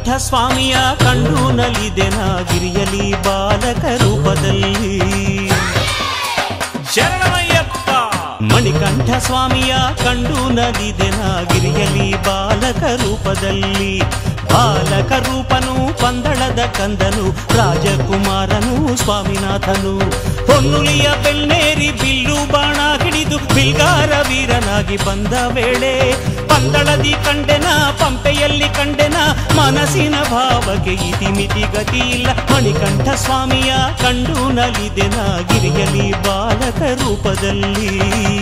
ಮಣಿಕಂಠ ಸ್ವಾಮಿಯ ಕಂಡು ನಲಿದೆನ ಗಿರಿಯಲಿ ಬಾಲಕ ರೂಪದಲ್ಲಿ. ಶರಣಮಯ್ಯಪ್ಪ. ಮಣಿಕಂಠ ಸ್ವಾಮಿಯ ಕಂಡು ನಲಿದೆನ ಗಿರಿಯಲಿ ಬಾಲಕ ರೂಪದಲ್ಲಿ. ಬಾಲಕ ರೂಪನು ಪಂದಳದ ಕಂದನು ರಾಜಕುಮಾರನು ಸ್ವಾಮಿನಾಥನು. ಹೊನ್ನುಲಿಯ ಬೆಲ್ನೇರಿ ಬಿಲ್ಲು ಬಾಣ ಹಿಡಿದು ಬಿಲ್ಗಾರ ವೀರನಾಗಿ ಬಂದ ವೇಳೆ ಪಂದಳದಿ ಕಂಡೆನ ಪಂಪೆಯಲ್ಲಿ ಕಂಡೆನ ಮನಸ್ಸಿನ ಭಾವಕ್ಕೆ ಇತಿಮಿತಿ ಗತಿ ಇಲ್ಲ. ಮಣಿಕಂಠ ಸ್ವಾಮಿಯ ಕಂಡು ನಲಿದೆನ ಗಿರಿಯಲಿ ಬಾಲಕ ರೂಪದಲ್ಲಿ.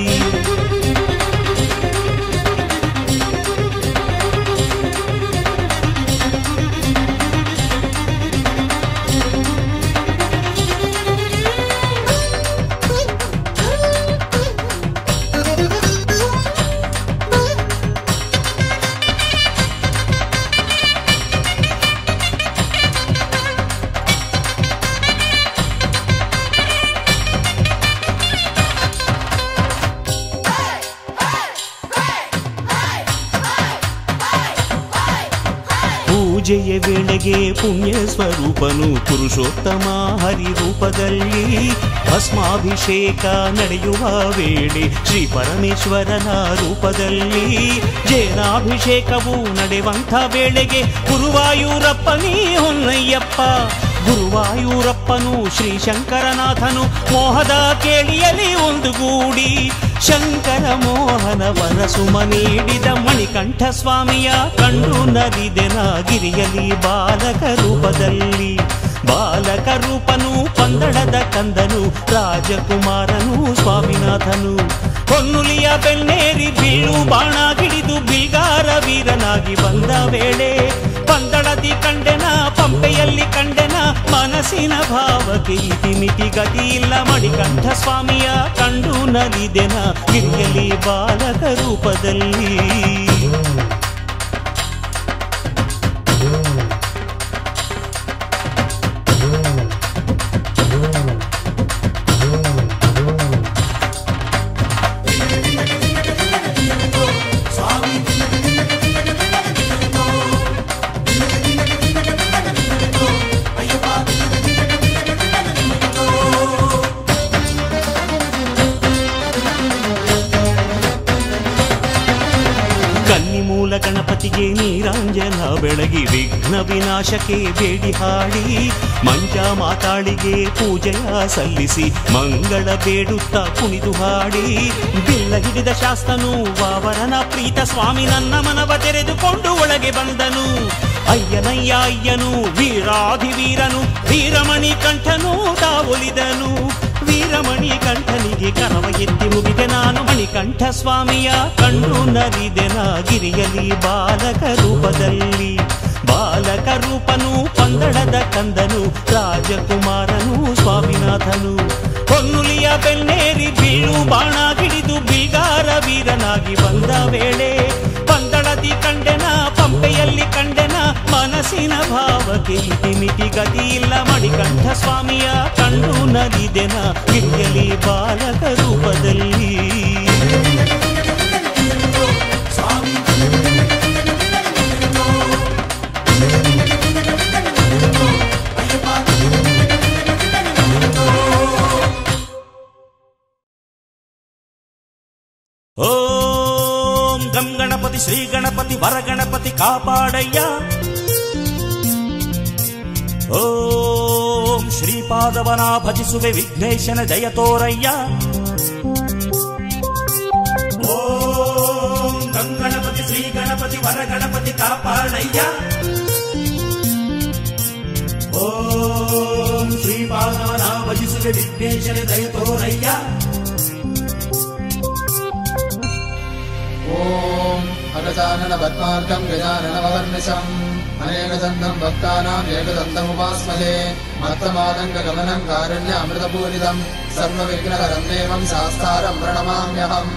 ಪೂಜೆಯ ವೇಳೆಗೆ ಪುಣ್ಯ ಸ್ವರೂಪನು ಪುರುಷೋತ್ತಮ ಹರಿರೂಪದಲ್ಲಿ. ಭಸ್ಮಾಭಿಷೇಕ ನಡೆಯುವ ವೇಳೆ ಶ್ರೀ ಪರಮೇಶ್ವರನ ರೂಪದಲ್ಲಿ. ಜೇನಾಭಿಷೇಕವು ನಡೆಯುವಂಥ ವೇಳೆಗೆ ಗುರುವಾಯೂರಪ್ಪನೇ ಹೊನ್ನಯ್ಯಪ್ಪ. ಗುರುವಾಯೂರಪ್ಪನು ಶ್ರೀ ಶಂಕರನಾಥನು ಮೋಹದ ಕೇಳಿಯಲಿ ಒಂದುಗೂಡಿ ಶಂಕರ ಮೋಹನ ವನಸುಮ ನೀಡಿದ. ಮಣಿಕಂಠ ಸ್ವಾಮಿಯ ಕಂಡು ನಲಿದೆನ ಗಿರಿಯಲಿ ಬಾಲಕ ರೂಪದಲ್ಲಿ. ಬಾಲಕ ರೂಪನು ಪಂದಳದ ಕಂದನು ರಾಜಕುಮಾರನು ಸ್ವಾಮಿನಾಥನು. ಹೊನ್ನುಲಿಯ ಬೆಲ್ನೇರಿ ಬಿಲ್ಲು ಬಾಣ ಹಿಡಿದು ಬಿಲ್ಗಾರ ವೀರನಾಗಿ ಬಂದ ವೇಳೆ ಪಂದಳದಿ ಕಂಡೆನ ಪಂಪೆಯಲ್ಲಿ ಕಂಡೆನ ಮನಸ್ಸಿನ ಭಾವಕ್ಕೆ ಇತಿಮಿತಿ ಗತಿ ಇಲ್ಲ. ಮಣಿಕಂಠ ಸ್ವಾಮಿಯ ಕಂಡು ನಲಿದೆನ ಗಿರಿಯಲಿ ಬಾಲಕ ರೂಪದಲ್ಲಿ. ಕನ್ನಿಮೂಲ ಗಣಪತಿಗೆ ನೀರಾಂಜನ ಬೆಳಗಿ ವಿಘ್ನ ವಿನಾಶಕ್ಕೆ ಬೇಡಿ ಹಾಡಿ ಮಂಜ ಮಾತಾಳಿಗೆ ಪೂಜೆಯ ಸಲ್ಲಿಸಿ ಮಂಗಳ ಬೇಡುತ್ತಾ ಕುಣಿದು ಹಾಡಿ. ಬಿಲ್ಲ ಹಿಡಿದ ಶಾಸ್ತನು ವಾವರನ ಪ್ರೀತ ಸ್ವಾಮಿ ನನ್ನ ಮನವ ತೆರೆದುಕೊಂಡು ಒಳಗೆ ಬಂದನು. ಅಯ್ಯನಯ್ಯ ಅಯ್ಯನು ವೀರಾಧಿವೀರನು ವೀರಮಣಿ ಕಂಠನು ತಾವೊಲಿದನು. ವೀರಮಣಿ ಕಂಠನಿಗೆ ಕರವ ಎತ್ತಿ ಮುಗಿದೆ ನಾನು. ಮಣಿಕಂಠ ಸ್ವಾಮಿಯ ಕಂಡು ನಲಿದೆನ ಗಿರಿಯಲಿ ಬಾಲಕ ರೂಪದಲ್ಲಿ. ಬಾಲಕ ರೂಪನು ಪಂದಳದ ಕಂದನು ರಾಜಕುಮಾರನು ಸ್ವಾಮಿನಾಥನು. ಹೊನ್ನುಲಿಯ ಬೆಲ್ನೇರಿ ಬಿಲ್ಲು ಬಾಣ ಹಿಡಿದು ಬಿಲ್ಗಾರ ವೀರನಾಗಿ ಬಂದ ವೇಳೆ ಪಂದಳದಿ ಕಂಡೆನ ಪಂಪೆಯಲ್ಲಿ ಕಂಡೆನ ಮನಸ್ಸಿನ ಭಾವಕ್ಕೆ ಇತಿಮಿತಿ ಗತಿ ಇಲ್ಲ. ಮಣಿಕಂಠ ಸ್ವಾಮಿಯ ಕಂಡು ನಲಿದೆನ ಗಿರಿಯಲಿ ಬಾಲಕ ರೂಪದಲ್ಲಿ. ಓಂ ಗಂ ಗಣಪತಿ ಶ್ರೀ ಗಣಪತಿ ವರ ಗಣಪತಿ ಕಾಪಾಡಯ್ಯ. ಓಂ ಶ್ರೀಪಾದವನ ಭಜಿಸುವೆ ವಿಘ್ನೇಶನ ಜಯ ತೋರಯ್ಯ. ಓಂ ಗಂ ಗಣಪತಿ ಶ್ರೀ ಗಣಪತಿ ವರ ಗಣಪತಿ ಕಾಪಾಡಯ್ಯ. ಓಂ ಶ್ರೀಪಾದವನ ಭಜಿಸುವೆ ವಿಘ್ನೇಶನ ಜಯ ತೋರಯ್ಯ. ಓಂ ಅಗಜಾನನ ಪದ್ಮಾರ್ಕಂ ಗಜಾನನವರ್ನಿಶಂ ಅನೇಕದಂತಂ ಭಕ್ತಾನಾಂ ಏಕದಂತमुपास्महे ಮತ್ತಮಾದಂಗಗಮನಂ ಕಾರುಣ್ಯ ಅಮೃತಪೂರಿತಂ ಸರ್ವವಿಘ್ನಹರಂ ದೇವಂ ಶಾಸ್ತಾರಂ ಪ್ರಣಮಾಮ್ಯಹಂ.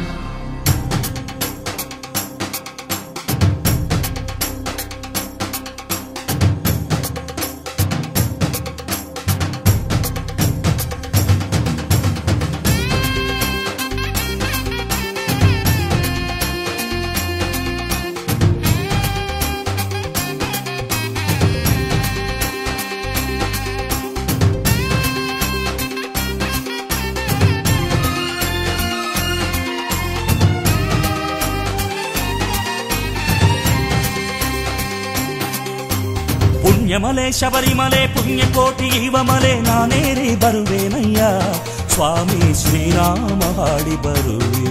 ಪುಣ್ಯಮಲೆ ಶಬರಿಮಲೆ ಪುಣ್ಯಕೋಟಿ ಇವಮಲೆ ನಾನೇರಿ ಬರುವೇನಯ್ಯ ಸ್ವಾಮಿ ಶ್ರೀರಾಮ ಹಾಡಿ ಬರುವೆ.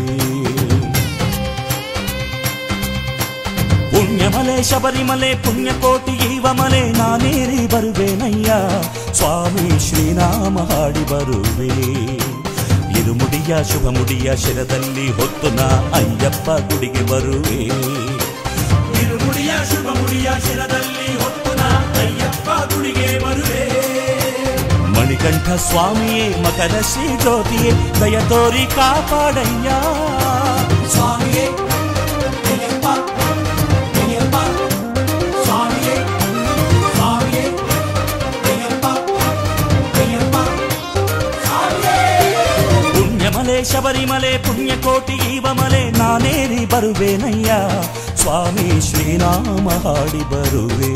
ಪುಣ್ಯಮಲೆ ಶಬರಿಮಲೆ ಪುಣ್ಯಕೋಟಿ ಇವಮಲೆ ನಾನೇರಿ ಬರುವೇನಯ್ಯ ಸ್ವಾಮಿ ಶ್ರೀರಾಮ ಹಾಡಿ ಬರುವೆ. ಇರುಮುಡಿಯ ಶುಭ ಮುಡಿಯ ಶಿರದಲ್ಲಿ ಹೊತ್ತು ನಾ ಅಯ್ಯಪ್ಪ ಗುಡಿಗೆ ಬರುವೆ. ಇರುಮುಡಿಯ ಶುಭ ಮುಡಿಯ ಶಿರದಲ್ಲಿ ಹೊತ್ತು ನಾ ಅಯ್ಯಪ್ಪ ಗುಡಿಗೆ ಬರುವೆ. ಮಣಿಕಂಠ ಸ್ವಾಮಿಯೇ ಮಕರ ಶ್ರೀ ಜ್ಯೋತಿಯೇ ದಯ ತೋರಿ ಕಾಪಾಡಯ್ಯ ಸ್ವಾಮಿಯೇ ಅಯ್ಯಪ್ಪ ಅಯ್ಯಪ್ಪ ಸ್ವಾಮಿಯೇ ಸ್ವಾಮಿಯೇ ಅಯ್ಯಪ್ಪ ಅಯ್ಯಪ್ಪ ಸ್ವಾಮಿಯೇ. ಪುಣ್ಯಮಲೆ ಶಬರಿಮಲೆ ಪುಣ್ಯಕೋಟಿ ಇವಮಲೆ ನಾನೇರಿ ಬರುವೇನಯ್ಯ ಸ್ವಾಮಿ ಶ್ರೀರಾಮ ಹಾಡಿ ಬರುವೆ.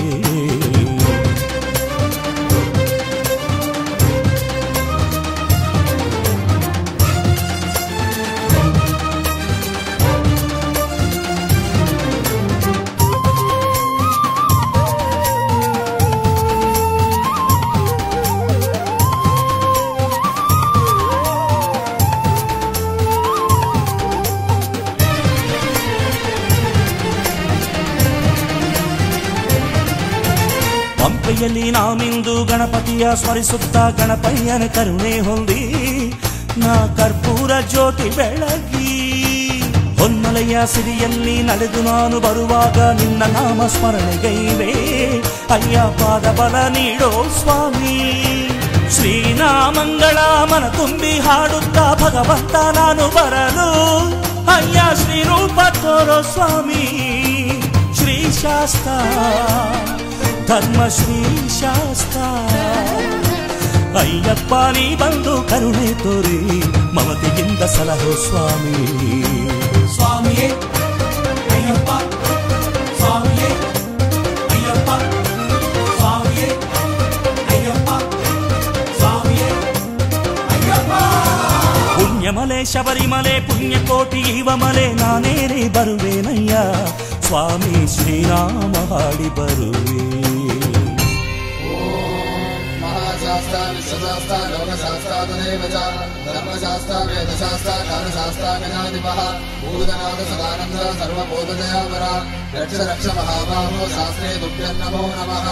ಪಂಪೆಯಲ್ಲಿ ನಾಮಿಂದು ಗಣಪತಿಯ ಸ್ಮರಿಸುತ್ತಾ ಗಣಪಯ್ಯನ ಕರುಣೆ ಹೊಂದಿ ನಾ ಕರ್ಪೂರ ಜ್ಯೋತಿ ಬೆಳಗಿ. ಹೊನ್ನಲೆಯ ಸಿರಿಯಲ್ಲಿ ನಡೆದು ನಾನು ಬರುವಾಗ ನಿನ್ನ ನಾಮ ಸ್ಮರಣೆಗೈವೆ ಅಯ್ಯ ಪಾದ ಬಲ ನೀಡೋ ಸ್ವಾಮಿ. ಶ್ರೀನಾಮಂಗಳ ಮನ ತುಂಬಿ ಹಾಡುತ್ತಾ ಭಗವಂತ ನಾನು ಬರಲು ಅಯ್ಯ ಶ್ರೀರೂಪ ತೋರೋ ಸ್ವಾಮಿ. ಶ್ರೀಶಾಸ್ತ್ರ ಧರ್ಮ ಶ್ರೀಶಾಸ್ತ್ರ ಅಯ್ಯಪ್ಪ ನೀ ಬಂದು ಕರುಣೆ ತೋರಿ ಮಮತೆಯಿಂದ ಸಲಹೋ ಸ್ವಾಮಿ. ಸ್ವಾಮಿಯೇ ಅಯ್ಯಪ್ಪ ಸ್ವಾಮಿಯೇ ಅಯ್ಯಪ್ಪ ಸ್ವಾಮಿಯೇ ಅಯ್ಯಪ್ಪ ಸ್ವಾಮಿಯೇ ಅಯ್ಯಪ್ಪ. ಪುಣ್ಯಮಲೆ ಶಬರಿಮಲೆ ಪುಣ್ಯಕೋಟಿ ಇವಮಲೆ ನಾನೇರಿ ಬರುವೇನಯ್ಯ ಸ್ವಾಮಿ ಶ್ರೀರಾಮ ಹಾಡಿ ಬರುವೆ. महाशास्त्र विश्वशास्त्र लोकशास्त्र तदेव च धर्मशास्त्र वेदशास्त्र कालशास्त्र गणाधिपः भूतनाथ सदानन्द सर्वबोधदयावरा रक्ष रक्ष महाबाहो शास्त्रे तुभ्यं नमो नमः.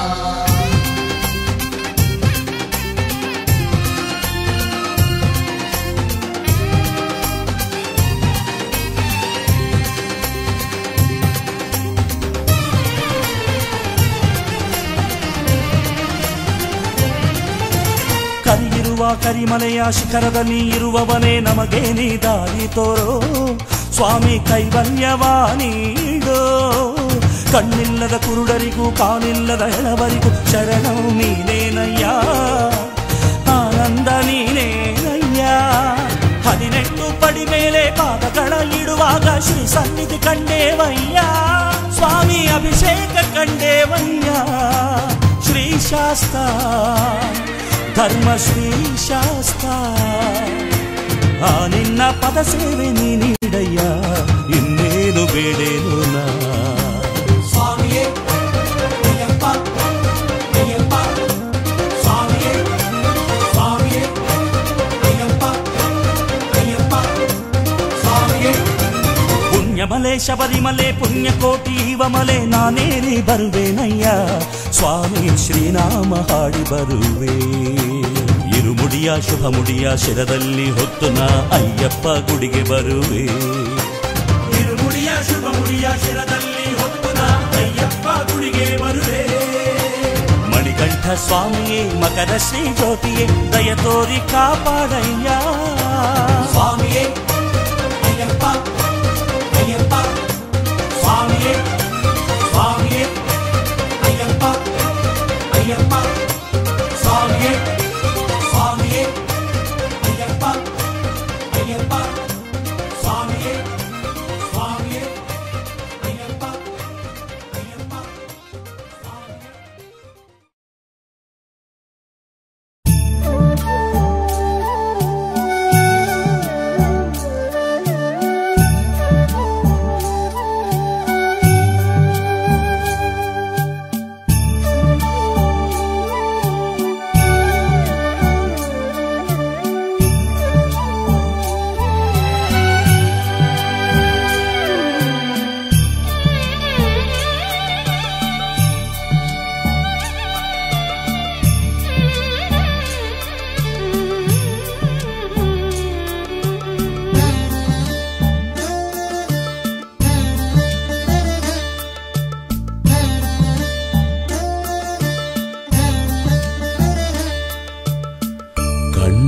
ಕರಿಯಿರುವ ಕರಿಮಲೆಯ ಶಿಖರದಲ್ಲಿ ಇರುವವನೇ ನಮಗೆ ನೀ ದಾರಿ ತೋರೋ ಸ್ವಾಮಿ ಕೈವಲ್ಯವ ನೀಡೋ. ಕಣ್ಣಿಲ್ಲದ ಕುರುಡರಿಗೂ ಕಾಣಿಲ್ಲದ ಎಳವರಿಗೂ ಶರಣು ನೀನೇನಯ್ಯ ಆನಂದ ನೀನೇನಯ್ಯ. 18 ಪಡಿ ಮೇಲೆ ಪಾದಗಳ ಇಡುವಾಗ ಶ್ರೀ ಸನ್ನಿಧಿ ಕಂಡೇವಯ್ಯ ಸ್ವಾಮಿ ಅಭಿಷೇಕ ಕಂಡೇವಯ್ಯ. ಶ್ರೀಶಾಸ್ತ್ರ ಧರ್ಮ ಶ್ರೀಶಾಸ್ತ್ರ ಆ ನಿನ್ನ ಪದ ಸೇವೆ ನೀ ನೀಡಯ್ಯ ಇನ್ನೇನು ಬೇಡೇನು ನಾ. ಸ್ವಾಮಿಯೇ ಅಯ್ಯಪ್ಪ ಅಯ್ಯಪ್ಪ ಸ್ವಾಮಿಯೇ ಸ್ವಾಮಿಯೇ ಅಯ್ಯಪ್ಪ ಅಯ್ಯಪ್ಪ ಸ್ವಾಮಿಯೇ. ಪುಣ್ಯಮಲೆ ಶಬರಿಮಲೆ ಪುಣ್ಯಕೋಟಿ ಇವಮಲೆ ನಾನೇರಿ ಬರುವೇನಯ್ಯ ಸ್ವಾಮಿ ಶ್ರೀರಾಮ ಹಾಡಿ ಬರುವೆ. ಇರುಮುಡಿಯ ಶುಭ ಮುಡಿಯ ಶಿರದಲ್ಲಿ ಹೊತ್ತು ನಾ ಅಯ್ಯಪ್ಪ ಗುಡಿಗೆ ಬರುವೆ. ಇರುಮುಡಿಯ ಶುಭ ಮುಡಿಯ ಶಿರದಲ್ಲಿ ಹೊತ್ತು ನಾ ಅಯ್ಯಪ್ಪ ಗುಡಿಗೆ ಬರುವೆ. ಮಣಿಕಂಠ ಸ್ವಾಮಿಯೇ ಮಕರ ಶ್ರೀ ಜ್ಯೋತಿಯೇ ದಯ ತೋರಿ ಕಾಪಾಡಯ್ಯ ಸ್ವಾಮಿಯೇ ಅಯ್ಯಪ್ಪ ಅಯ್ಯಪ್ಪ ಸ್ವಾಮಿಯೇ ಸ್ವಾಮಿಯೇ ಅಯ್ಯಪ್ಪ ಅಯ್ಯಪ್ಪ ಸ್ವಾಮಿಯೇ ಸ್ವಾಮಿಯೇ ಅಯ್ಯಪ್ಪ ಅಯ್ಯಪ್ಪ ಸ್ವಾಮಿಯೇ ಸ್ವಾಮಿಯೇ ಅಯ್ಯಪ್ಪ ಅಯ್ಯಪ್ಪ ಸ್ವಾಮಿಯೇ.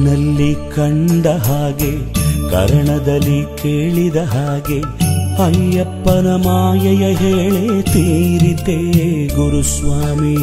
ಕಣ್ಣಲ್ಲಿ ಕಂಡ ಹಾಗೆ ಕರ್ಣದಲ್ಲಿ ಕೇಳಿದ ಹಾಗೆ ಅಯ್ಯಪ್ಪನ ಮಾಯೆಯ ಹೇಳೆ ತೀರಿತೆ ಗುರುಸ್ವಾಮಿ.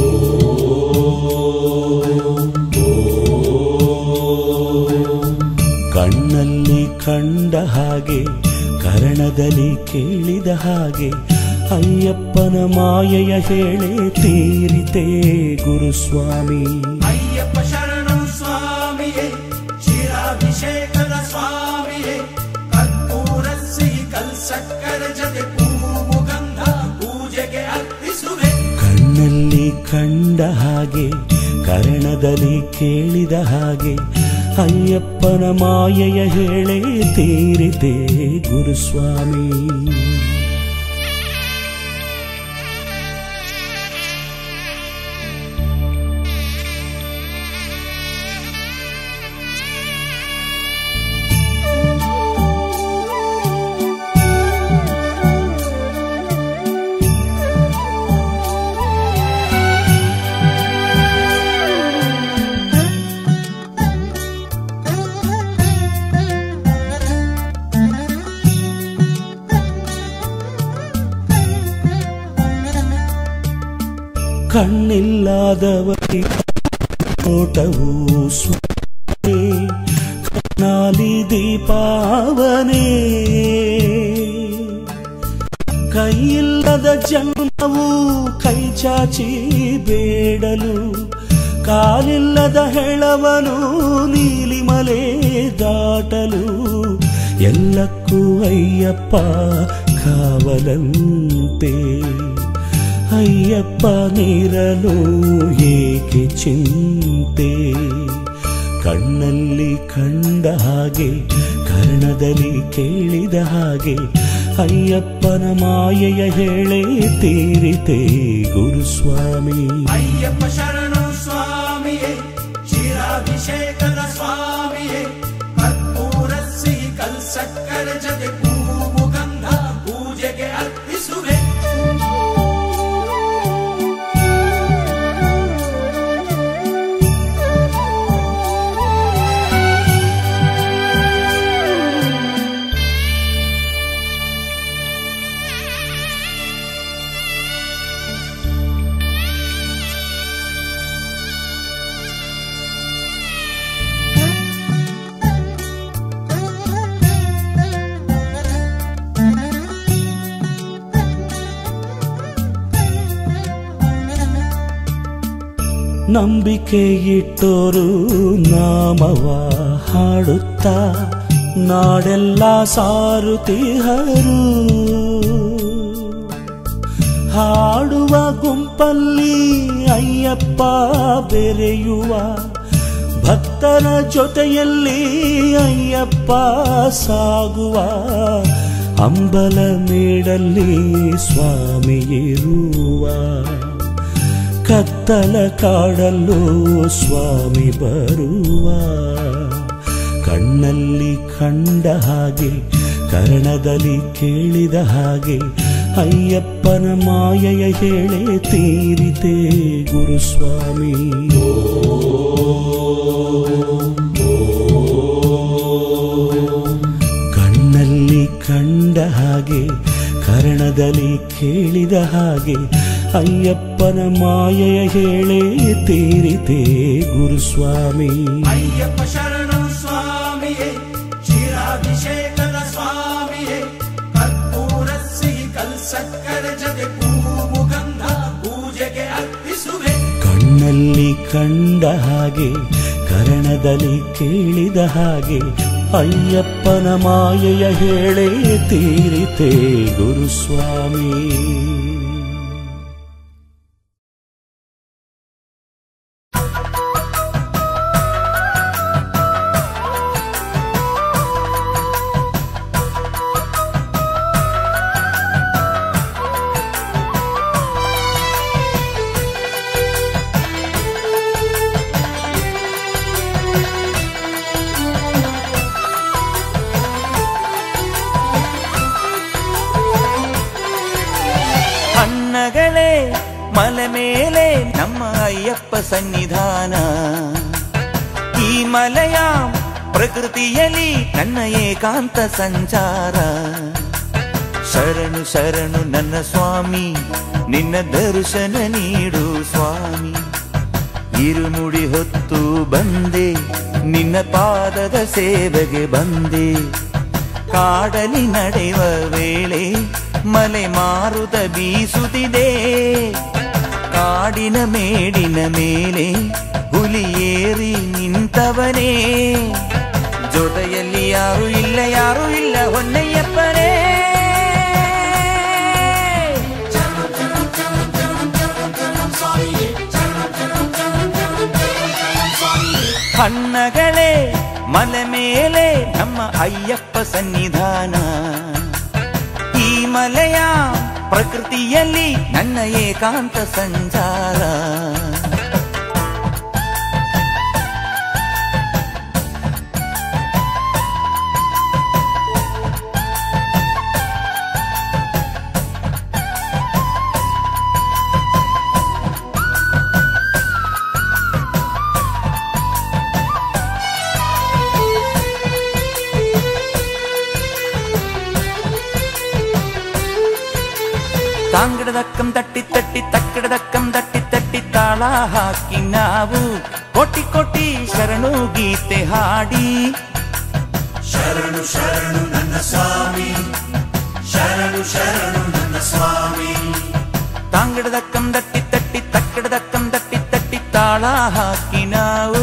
ಕಣ್ಣಲ್ಲಿ ಕಂಡ ಹಾಗೆ ಕರ್ಣದಲ್ಲಿ ಕೇಳಿದ ಹಾಗೆ ಅಯ್ಯಪ್ಪನ ಮಾಯೆಯ ಹೇಳೆ ತೀರಿತೆ ಗುರುಸ್ವಾಮಿ. ಅಯ್ಯಪ್ಪ ಶರಣು ಸ್ವಾಮಿಯೇ ಕ್ಷೀರಾಭಿಷೇಕದ ಸ್ವಾಮಿಯೇ ಕರ್ಪೂರ ಸಿಹಿ ಕಲ್ಸಕ್ಕರ ಜೊತೆ ಹೂವು ಗಂಧ ಪೂಜೆಗೆ ಅರ್ಪಿಸುವೆ. ಕಣ್ಣಲ್ಲಿ ಕಂಡ ಹಾಗೆ ಕರ್ಣದಲ್ಲಿ ಕೇಳಿದ ಹಾಗೆ ಅಯ್ಯಪ್ಪನ ಮಾಯೆಯ ಹೇಳೆ ತೀರಿತೆ ಗುರುಸ್ವಾಮಿ. ಕಣ್ಣಿಲ್ಲದವರಿ ನೋಟವು ಸ್ವಾಮಿ ಕಣ್ಣಾಲಿ ದೀಪಾವನೆ. ಕೈಯಿಲ್ಲದ ಜನ್ಮವು ಕೈ ಚಾಚಿ ಬೇಡಲು ಕಾಲಿಲ್ಲದ ಹೆಳವನು ನೀಲಿಮಲೆ ದಾಟಲು ಎಲ್ಲಕ್ಕೂ ಅಯ್ಯಪ್ಪ ಕಾವಲಂತೆ. ಅಯ್ಯಪ್ಪ ನೀರಲು ಏಕೆ ಚಿಂತೆ. ಕಣ್ಣಲ್ಲಿ ಕಂಡ ಹಾಗೆ ಕರ್ಣದಲ್ಲಿ ಕೇಳಿದ ಹಾಗೆ ಅಯ್ಯಪ್ಪನ ಮಾಯೆಯ ಹೇಳೆ ತೀರಿತೆ ಗುರುಸ್ವಾಮಿ. ಅಯ್ಯಪ್ಪ ಶರಣು ಸ್ವಾಮಿಯೇ ಕ್ಷೀರಾಭಿಷೇಕದ ಸ್ವಾಮಿಯೇ ಕರ್ಪೂರ ಸಿಹಿ ಕಲ್ಸಕ್ಕರ ಜೊತೆ ಹೂವು ಗಂಧ ಪೂಜೆಗೆ ಅರ್ಪಿಸುವೆ. ನಂಬಿಕೆ ಇಟ್ಟೋರು ನಾಮವ ಹಾಡುತ್ತಾ ನಾಡೆಲ್ಲ ಸಾರುತ್ತಿಹರು. ಹಾಡುವ ಗುಂಪಲ್ಲಿ ಅಯ್ಯಪ್ಪ ಬೆರೆಯುವ ಭಕ್ತರ ಜೊತೆಯಲ್ಲಿ ಅಯ್ಯಪ್ಪ ಸಾಗುವ. ಅಂಬಲ ಮೇಡಲ್ಲಿ ಸ್ವಾಮಿ ಇರುವ ಕತ್ತಲ ಕಾಡಲ್ಲೂ ಸ್ವಾಮಿ ಬರುವ. ಕಣ್ಣಲ್ಲಿ ಕಂಡ ಹಾಗೆ ಕರ್ಣದಲ್ಲಿ ಕೇಳಿದ ಹಾಗೆ ಅಯ್ಯಪ್ಪನ ಮಾಯೆಯ ಹೇಳೆ ತೀರಿತೆ ಗುರುಸ್ವಾಮಿ. ಕಣ್ಣಲ್ಲಿ ಕಂಡ ಹಾಗೆ ಕರ್ಣದಲ್ಲಿ ಕೇಳಿದ ಹಾಗೆ ಅಯ್ಯಪ್ಪನ ಮಾಯೆಯ ಹೇಳೆ ತೀರಿತೆ ಗುರುಸ್ವಾಮಿ. ಅಯ್ಯಪ್ಪ ಶರಣು ಸ್ವಾಮಿಯೇ ಕ್ಷೀರಾಭಿಷೇಕದ ಸ್ವಾಮಿಯೇ ಕರ್ಪೂರ ಸಿಹಿ ಕಲ್ಸಕ್ಕರ ಜೊತೆ ಹೂವು ಗಂಧ ಪೂಜೆಗೆ ಅರ್ಪಿಸುವೆ. ಕಣ್ಣಲ್ಲಿ ಕಂಡ ಹಾಗೆ ಕರ್ಣದಲ್ಲಿ ಕೇಳಿದ ಹಾಗೆ ಅಯ್ಯಪ್ಪನ ಮಾಯೆಯ ಹೇಳೆ ತೀರಿತೆ ಗುರುಸ್ವಾಮಿ. ಮಲೆ ಮೇಲೆ ನಮ್ಮ ಅಯ್ಯಪ್ಪ ಸನ್ನಿಧಾನ. ಈ ಮಲೆಯ ಪ್ರಕೃತಿಯಲ್ಲಿ ನನ್ನ ಏಕಾಂತ ಸಂಚಾರ. ಶರಣು ಶರಣು ನನ್ನ ಸ್ವಾಮಿ, ನಿನ್ನ ದರ್ಶನ ನೀಡು ಸ್ವಾಮಿ. ಇರುಮುಡಿ ಹೊತ್ತು ಬಂದೆ, ನಿನ್ನ ಪಾದದ ಸೇವೆಗೆ ಬಂದೆ. ಕಾಡಲಿ ನಡೆಯುವ ವೇಳೆ ಮಲೆ ಮಾರುತ ಬೀಸುತ್ತಿದೆ. ಕಾಡಿನ ಮೇಡಿನ ಮೇಲೆ ಹುಲಿ ಏರಿ ನಿಂತವನೇ. ಜೊತೆಯಲ್ಲಿ ಯಾರು ಇಲ್ಲ, ಯಾರು ಇಲ್ಲ ಹೊನ್ನಯ್ಯಪ್ಪನೇ. ಹಣ್ಣಗಳೇ ಮಲೆ ಮೇಲೆ ನಮ್ಮ ಅಯ್ಯಪ್ಪ ಸನ್ನಿಧಾನ. ಈ ಮಲೆಯ ಪ್ರಕೃತಿಯಲ್ಲಿ ನನ್ನ ಏಕಾಂತ ಸಂಚಾರ. ತಾಂಗಡದಕ್ಕಂ ತಟ್ಟಿ ತಟ್ಟಿ ತಕ್ಕಡದಕ್ಕಂ ತಟ್ಟಿ ತಟ್ಟಿ ತಾಳ ಹಾಕಿ ನಾವು ಕೋಟಿ ಕೋಟಿ ಶರಣು ಗೀತೆ ಹಾಡಿ. ಶರಣು ಶರಣು ನನ್ನ ಸ್ವಾಮಿ, ಶರಣು ಶರಣು ನನ್ನ ಸ್ವಾಮಿ. ತಾಂಗಡದಕ್ಕಂ ತಟ್ಟಿ ತಟ್ಟಿ ತಕ್ಕಡದಕ್ಕಂ ತಟ್ಟಿ ತಟ್ಟಿ ತಾಳ ಹಾಕಿ ನಾವು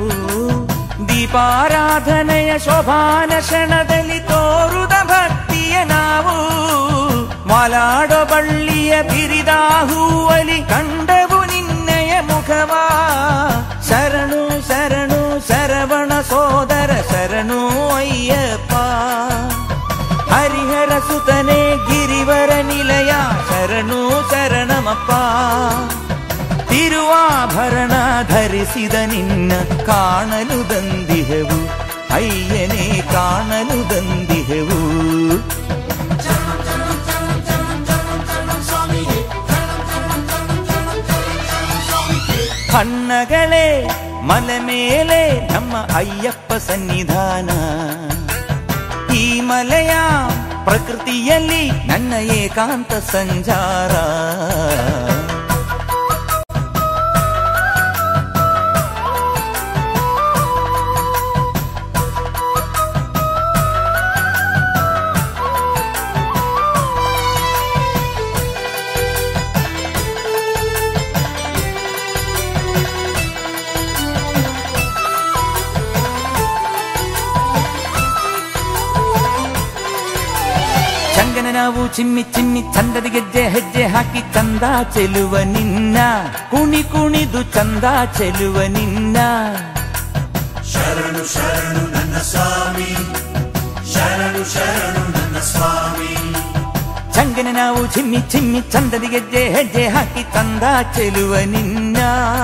ದೀಪಾರಾಧನೆಯ ಶೋಭಾನ ಕ್ಷಣದಲ್ಲಿ ತೋರುದ ಭಕ್ತಿಯ ನಾವು. ಮಾಲಾಡೋ ಬಳ್ಳಿಯ ಬಿರಿದ ಹೂವಲಿ ಕಂಡವು ನಿನ್ನಯ ಮುಖವಾ. ಶರಣು ಶರಣು ಶರವಣ ಸೋದರ ಶರಣು ಅಯ್ಯಪ್ಪ. ಹರಿಹರ ಸುತನೆ ಗಿರಿವರ ನಿಲಯ ಶರಣು ಶರಣಮಪ್ಪ. ತಿರುವಾಭರಣ ಧರಿಸಿದ ನಿನ್ನ ಕಾಣಲು ದಂದಿಹೆವು ಅಯ್ಯನೇ, ಕಾಣಲು ದಂದಿಹೆವು. ಹಣ್ಣಗಳೇ ಮಲೆ ಮೇಲೆ ನಮ್ಮ ಅಯ್ಯಪ್ಪ ಸನ್ನಿಧಾನ. ಈ ಮಲೆಯ ಪ್ರಕೃತಿಯಲ್ಲಿ ನನ್ನ ಏಕಾಂತ ಸಂಚಾರ. ಚಂಗನ ನಾವು ಚಿಮ್ಮಿ ಚಿಮ್ಮಿ ಚಂದದ ಗೆಜ್ಜೆ ಹೆಜ್ಜೆ ಹಾಕಿ ಚಂದ ಚೆಲುವ ನಿನ್ನ. ಕುಣಿ ಕುಣಿದು ಚಂದ ಚೆಲುವ ನಿನ್ನ. ಶರಣು ಶರಣು ನನ್ನ ಸ್ವಾಮಿ, ಶರಣು ಶರಣು ನನ್ನ ಸ್ವಾಮಿ. ಚಂಗನ ನಾವು ಚಿಮ್ಮಿ ಚಿಮ್ಮಿ ಚಂದದ ಗೆಜ್ಜೆ ಹೆಜ್ಜೆ ಹಾಕಿ ಚಂದ ಚೆಲುವ ನಿನ್ನ.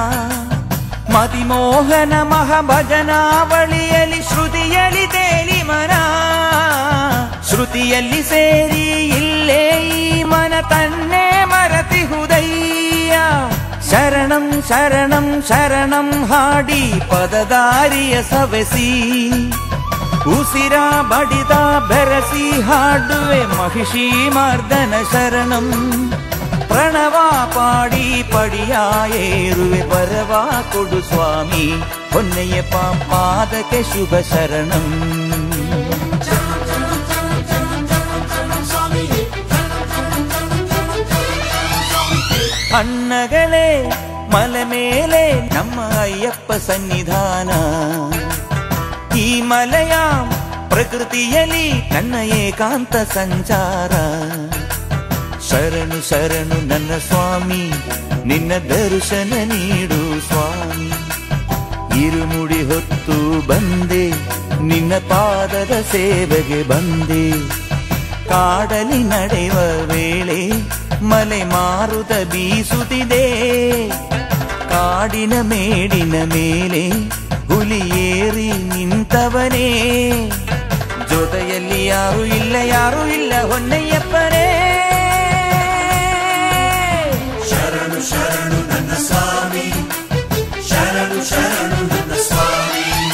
ಮದಿಮೋಹನ ಮಹಾಭಜನಾವಳಿಯಲ್ಲಿ ಶ್ರುತಿಯಲ್ಲಿ ತೇಲಿ ಮನ. ಶ್ರುತಿಯಲ್ಲಿ ಸೇರಿ ಇಲ್ಲೇ ಈ ಮನ ತನ್ನೇ ಮರತಿಹುದಯ್ಯ. ಶರಣಂ ಶರಣಂ ಶರಣಂ ಹಾಡಿ ಪದದಾರಿಯ ಸವೆಸಿ. ಉಸಿರ ಬಡಿದ ಬೆರಸಿ ಹಾಡುವೆ ಮಹಿಷಿ ಮರ್ದನ ಶರಣಂ. ಪ್ರಣವ ಪಾಡಿ ಪಡಿಯ ಏರುವೆ ಪರವ ಕೊಡು ಸ್ವಾಮಿ. ಹೊನ್ನಯ್ಯಪ್ಪ ಪಾದಕ್ಕೆ ಶುಭ ಶರಣಂ. ಹಣ್ಣಗಳೇ ಮಲೆ ಮೇಲೆ ನಮ್ಮ ಅಯ್ಯಪ್ಪ ಸನ್ನಿಧಾನ. ಈ ಮಲೆಯ ಪ್ರಕೃತಿಯಲ್ಲಿ ನನ್ನ ಏಕಾಂತ ಸಂಚಾರ. ಶರಣು ಶರಣು ನನ್ನ ಸ್ವಾಮಿ, ನಿನ್ನ ದರ್ಶನ ನೀಡು ಸ್ವಾಮಿ. ಇರುಮುಡಿ ಹೊತ್ತು ಬಂದೆ, ನಿನ್ನ ಪಾದದ ಸೇವೆಗೆ ಬಂದೆ. ಕಾಡಲಿ ನಡೆಯುವ ವೇಳೆ ಮಲೆ ಮಾರುತ ಬೀಸುತ್ತಿದೆ. ಕಾಡಿನ ಮೇಡಿನ ಮೇಲೆ ಹುಲಿ ಏರಿ ನಿಂತವನೇ. ಜೊತೆಯಲ್ಲಿ ಯಾರು ಇಲ್ಲ, ಯಾರು ಇಲ್ಲ ಹೊನ್ನಯ್ಯಪ್ಪನೇ. ಶರಣು ಶರಣು ನನ್ನ ಸ್ವಾಮಿ, ಶರಣು ಶರಣು ನನ್ನ ಸ್ವಾಮಿ.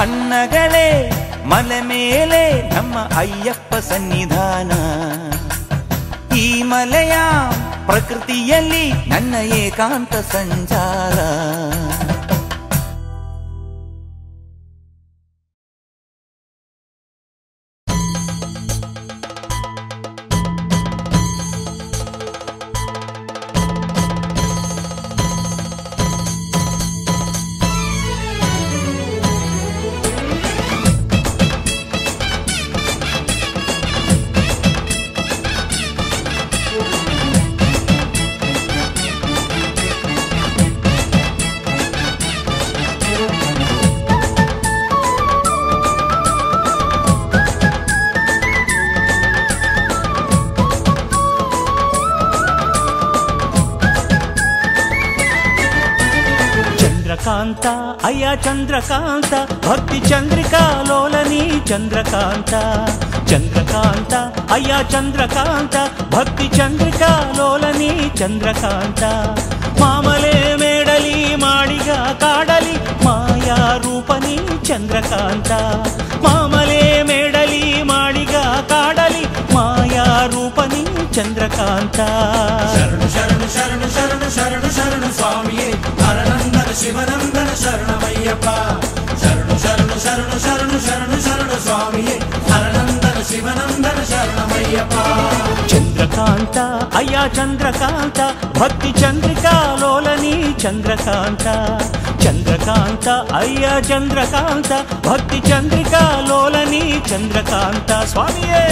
ಅಣ್ಣಗಳೇ ಮಲೆ ಮೇಲೆ ನಮ್ಮ ಅಯ್ಯಪ್ಪ ಸನ್ನಿಧಾನ. ಈ ಮಲೆಯ ಪ್ರಕೃತಿಯಲ್ಲಿ ನನ್ನ ಏಕಾಂತ ಸಂಚಾರ. ಚಂದ್ರಕಾಂತ ಅಯ್ಯ ಚಂದ್ರಕಾಂತ ಭಕ್ತಿ ಚಂದ್ರಿಕಾ ಲೋಲನಿ ಚಂದ್ರಕಾಂತ. ಚಂದ್ರಕಾಂತ ಅಯ್ಯ ಚಂದ್ರಕಾಂತ ಭಕ್ತಿ ಚಂದ್ರಿಕಾ ಲೋಲನಿ ಚಂದ್ರಕಾಂತ. ಮಾಮಲೆ ಮೇಡಲಿ ಮಾಡಿಗ ಕಾಡಲಿ ಮಾಯಾ ರೂಪನಿ ಚಂದ್ರಕಾಂತ. ಮಾಮಲೆ ಮೇಡಲಿ ಮಾಡಿಗ ಕಾಡಲಿ ಮಾಯಾ ರೂಪನಿ ಚಂದ್ರಕಾಂತ. ಶರಣು ಶರಣು ಶರಣು ಶರಣು ಶರಣು ಶರಣು ಸ್ವಾಮಿಯೇ ಹರನಂದನ ಶಿವನಂದನ ಶರಣಮಯ್ಯಪ್ಪ. ಶರಣು ಶರಣು ಶರಣು ಶರಣು ಶರಣು ಶರಣು ಸ್ವಾಮಿಯೇ ಹರನಂದನ ಶಿವನಂದನ ಶರಣಮಯ್ಯಪ್ಪ. ಚಂದ್ರಕಾಂತ ಅಯ್ಯ ಚಂದ್ರಕಾಂತ ಭಕ್ತಿ ಚಂದ್ರಿಕಾ ಲೋಲನಿ ಚಂದ್ರಕಾಂತ. ಚಂದ್ರಕಾಂತ ಅಯ್ಯ ಚಂದ್ರಕಾಂತ ಭಕ್ತಿ ಚಂದ್ರಿಕಾ ಲೋಲನಿ ಚಂದ್ರಕಾಂತ. ಸ್ವಾಮಿಯೇ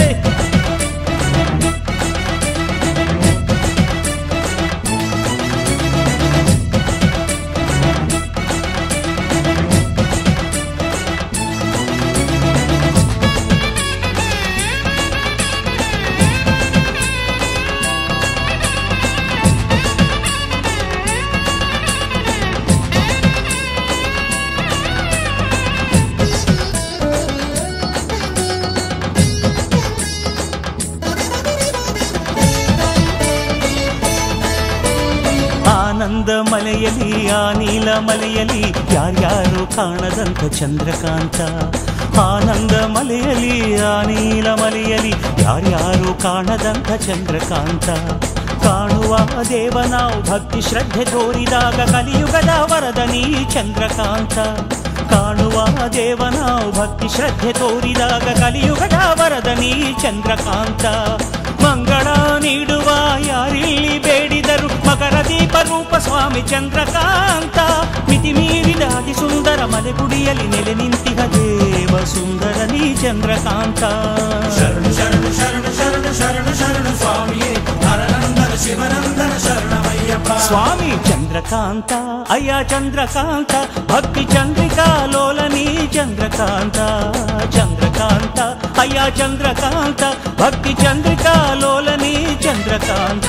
ಆನಂದ ಮಲೆಯಲಿ ಆ ನೀಲ ಮಲೆಯಲಿ ಯಾರ್ಯಾರು ಕಾಣದಂತ ಚಂದ್ರಕಾಂತ. ಆನಂದ ಮಲೆಯಲಿ ಆ ನೀಲ ಮಲೆಯಲಿ ಯಾರ್ಯಾರು ಕಾಣದಂತ ಚಂದ್ರಕಾಂತ. ಕಾಣುವ ದೇವ ನಾವು ಭಕ್ತಿ ಶ್ರದ್ಧೆ ತೋರಿದಾಗ ಕಲಿಯುಗದ ವರದನಿ ಚಂದ್ರಕಾಂತ. ಕಾಣುವ ದೇವ ನಾವು ಭಕ್ತಿ ಶ್ರದ್ಧೆ ತೋರಿದಾಗ ಕಲಿಯುಗದ ವರದನಿ ಚಂದ್ರಕಾಂತ. ಮಂಗಳ ನೀಡುವ ಯಾರಿಲ್ಲಿ ಬೇಡಿದರು ಮಕರ ದೀಪ ರೂಪ ಸ್ವಾಮಿ ಚಂದ್ರಕಾಂತ. ಮಿತಿ ಮೀರಿದ ಅತಿ ಸುಂದರ ಮಲೆಗುಡಿಯಲ್ಲಿ ನೆಲೆ ನಿಂತಿಹ ದೇವ ಸುಂದರ ನೀ ಚಂದ್ರಕಾಂತ. ಶರಣು ಶರಣು ಶರಣು ಶರಣು ಶರಣು ಶರಣು ಸ್ವಾಮಿಯೇ ಹರನಂದನ ಶಿವನಂದನ ಶರಣಮಯ್ಯಪ್ಪ. ಸ್ವಾಮಿ ಚಂದ್ರಕಾಂತ ಅಯ್ಯ ಚಂದ್ರಕಾಂತ ಭಕ್ತಿ ಚಂದ್ರಿಕಾ ಲೋಲನಿ ಚಂದ್ರಕಾಂತ. ಚಂದ್ರಕಾಂತ ಅಯ್ಯ ಚಂದ್ರಕಾಂತ ಭಕ್ತಿ ಚಂದ್ರಿಕಾ ಲೋಲನಿ ಚಂದ್ರಕಾಂತ.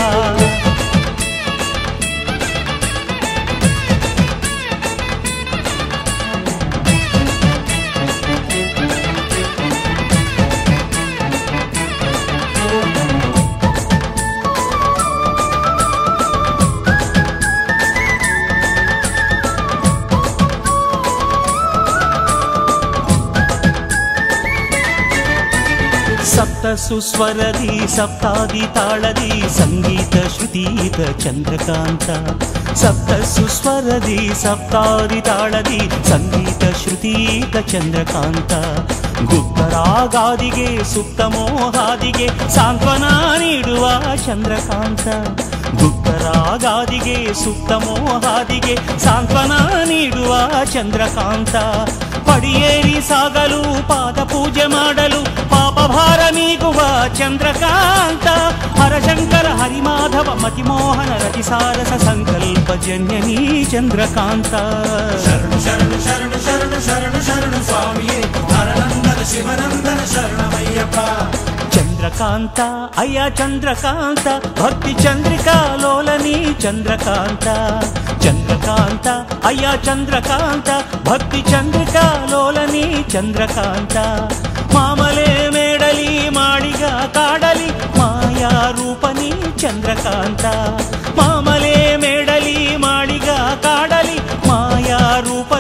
ಸಪ್ತ ಸುಸ್ವರದಿ ಸಪ್ತಾದಿ ತಾಳದಿ ಸಂಗೀತ ಶ್ರುತೀತ ಚಂದ್ರಕಾಂತ. ಸಪ್ತ ಸುಸ್ವರದಿ ಸಪ್ತಾದಿ ತಾಳದಿ ಸಂಗೀತ ಶ್ರುತೀತ ಚಂದ್ರಕಾಂತ. ಗುಪ್ತರಾಗಾದಿಗೆ ಸುಪ್ತ ಮೋಹಾದಿಗೆ ಸಾಂತ್ವನ ನೀಡುವ ಚಂದ್ರಕಾಂತ. ಗುಪ್ತರಾಗಾದಿಗೆ ಸುಪ್ತ ಮೋಹಾದಿಗೆ ಸಾಂತ್ವನ ನೀಡುವ ಚಂದ್ರಕಾಂತ. ಪಡಿಯೇರಿ ಸಾಗಲು ಪಾದ ಪೂಜೆ ಮಾಡಲು ಪಾಪ ಭಾರ ನೀಗುವ ಚಂದ್ರಕಾಂತ. ಹರಶಂಕರ ಹರಿಮಾಧವ ಮತಿಮೋಹನ ರತಿಸಾರಸ ಸಂಕಲ್ಪ ಜನ್ಯನೀ ಚಂದ್ರಕಾಂತ. ಶರಣು ಶರಣು ಶರಣು ಶರಣು ಶರಣು ಶರಣು ಸ್ವಾಮಿಯೇ ಹರನಂದನ ಶಿವನಂದನ ಶರಣಮಯ್ಯಪ್ಪ. ಚಂದ್ರಕಾಂತ ಅಯ್ಯ ಚಂದ್ರಕಾಂತ ಭಕ್ತಿ ಚಂದ್ರಿಕಾ ಲೋಲನಿ ಚಂದ್ರಕಾಂತ. ಚಂದ್ರಕಾಂತ ಅಯ್ಯ ಚಂದ್ರಕಾಂತ ಭಕ್ತಿ ಚಂದ್ರಿಕಾ ಲೋಲನಿ ಚಂದ್ರಕಾಂತ. ಮಾಮಲೆ ಮೇಡಲಿ ಮಾಡಿಗ ಕಾಡಲಿ ಮಾಯಾ ರೂಪನಿ ಚಂದ್ರಕಾಂತ. ಮಾಮಲೆ ಮೇಡಲಿ ಮಾಡಿಗ ಕಾಡಲಿ ಮಾಯಾ ರೂಪನಿ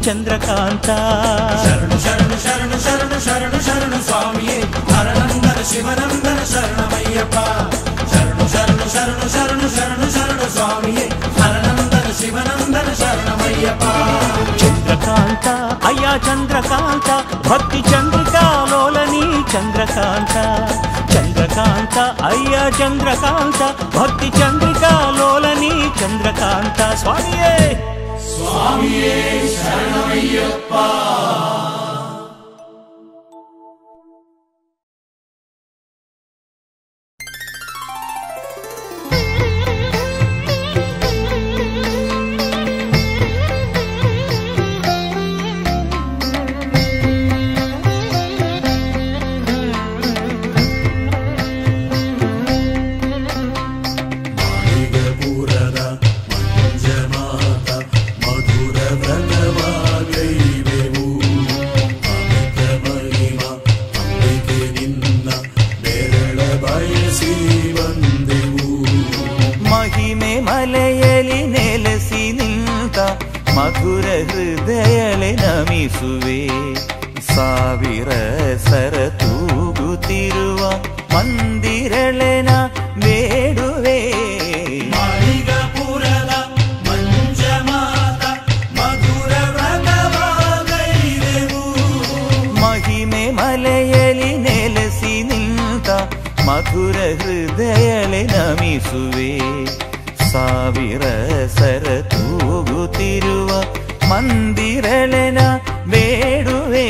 ಚಂದ್ರಕಾಂತ. ಶರಣು ಶರಣು ಶರಣು ಶರಣು ಶರಣು ಶರಣು ಸ್ವಾಮಿಯೇ ಹರನಂದನ ಶಿವನಂದನ ಶರಣಮಯ್ಯಪ್ಪ. ಶರಣು ಶರಣು ಶರಣು ಶರಣು ಶರಣು ಶರಣು ಸ್ವಾಮಿಯೇ ಹರನಂದನ ಶಿವನಂದನ ಶರಣಮಯ್ಯಪ್ಪ. ಚಂದ್ರಕಾಂತ ಅಯ್ಯ ಚಂದ್ರಕಾಂತ ಭಕ್ತಿ ಚಂದ್ರಿಕಾ ಲೋಲನಿ ಚಂದ್ರಕಾಂತ. ಚಂದ್ರಕಾಂತ ಅಯ್ಯ ಚಂದ್ರಕಾಂತ ಭಕ್ತಿ ಚಂದ್ರಿಕಾ ಲೋಲನಿ ಚಂದ್ರಕಾಂತ. ಸ್ವಾಮಿಯೇ ಸ್ವಾಮಿಯೇ ಶರಣಮಯ್ಯಪ್ಪ. ಮಹಿಮೆ ಮಲೆಯಲಿ ನೆಲೆಸಿ ನಿಂತ ಮಧುರ ಹೃದಯಲೆ ನಮಿಸುವೆ. ಸಾವಿರ ಸರ ತೂಗುತ್ತಿರುವ ಮಂದಿರಳೆನ ಬೇಡುವೆ. ಮಾಳಿಗಪುರದ ಮಂಜಮಾತ ಮಧುರ ವ್ರತವಾಗೈದೆವು. ಮಹಿಮೆ ಮಲೆಯಲಿ ನೆಲೆಸಿ ನಿಂತ ಮಧುರ ಹೃದಯಲೆ ನಮಿಸುವೆ. ಸಾವಿರ ಸರ ತೂಗುತ್ತಿರುವ ಮಂದಿರಳೆನ ಬೇಡುವೆ.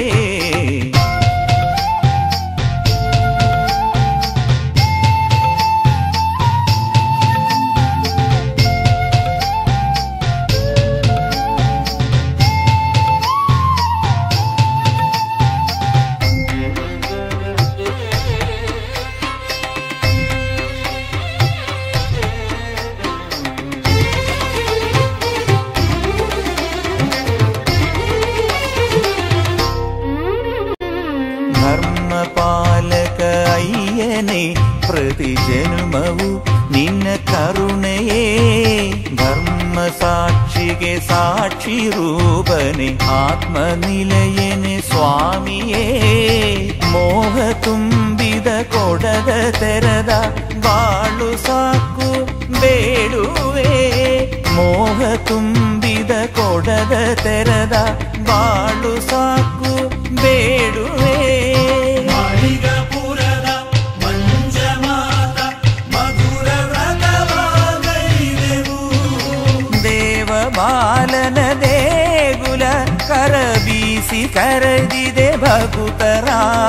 ಧರ್ಮಪಾಲಕ ಅಯ್ಯನೇ ಪ್ರತಿ ಜನ್ಮವು ನಿನ್ನ ಕರುಣೆಯೇ. ಧರ್ಮ ಸಾಕ್ಷಿಗೆ ಸಾಕ್ಷಿ ರೂಪನೆ ಆತ್ಮ ನಿಲಯನೆ ಸ್ವಾಮಿಯೇ. ಮೋಹ ತುಂಬಿದ ಕೊಡದ ತೆರದ ಬಾಳು ಸಾಕು ಬೇಡುವೆ. ಮೋಹ ತುಂಬಿದ ಕೊಡದ ತೆರದ ಬಾಳು ಸಾಕು ಬೇಡುವೆ. ಮಾಳಿಗಪುರದ ಮಂಜಮಾತ ಮಧುರ ವ್ರತವಾಗೈದೆವು. ದೇವ ಬಾಲನ ದೇಗುಲ ಕರ ಬೀಸಿ ಕರೆದಿದೆ ಭಕುತರ.